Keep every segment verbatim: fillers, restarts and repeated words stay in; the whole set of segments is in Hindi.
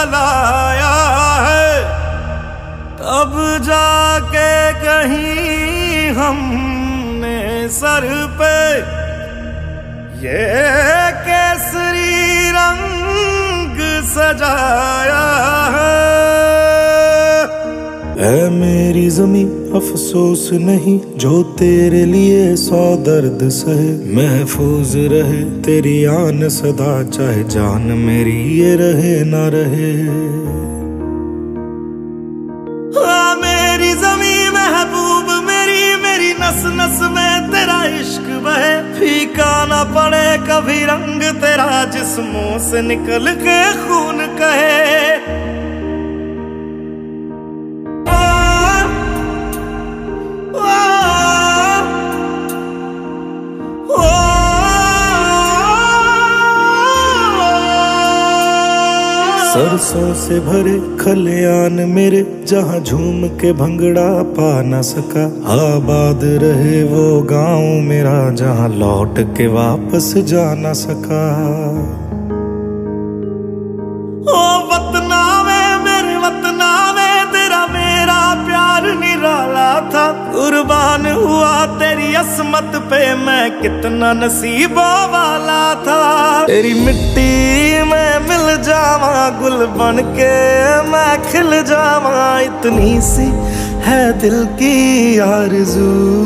जलाया है, तब जाके कहीं हमने सर पे ये केसरी रंग सजाया है। ऐ मेरी ज़मीं अफसोस नहीं जो तेरे लिए सौ दर्द सहे, महफूज रहे तेरी आन सदा चाहे जान मेरी ये रहे ना रहे। हाँ मेरी ज़मीं महबूब मेरी, मेरी नस नस में तेरा इश्क बहे, फीका ना पड़े कभी रंग तेरा जिस्मों से निकल के खून कहे। सरसों से भरे खलियान मेरे, जहाँ झूम के भंगड़ा पा न सका, आबाद रहे वो गांव मेरा जहाँ लौट के वापस जा न सका। ओ वतना में मेरे वतना में तेरा मेरा प्यार निराला था, कुर्बान हुआ तेरी असमत पे मैं कितना नसीबों वाला था। तेरी मिट्टी में मिल जावा गुल बन के मैं खिल जावा, इतनी सी है दिल की आरज़ू,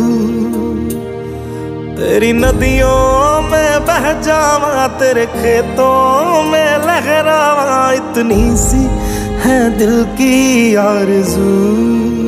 तेरी नदियों में बह जावा तेरे खेतों में लहरावा, इतनी सी है दिल की आरज़ू।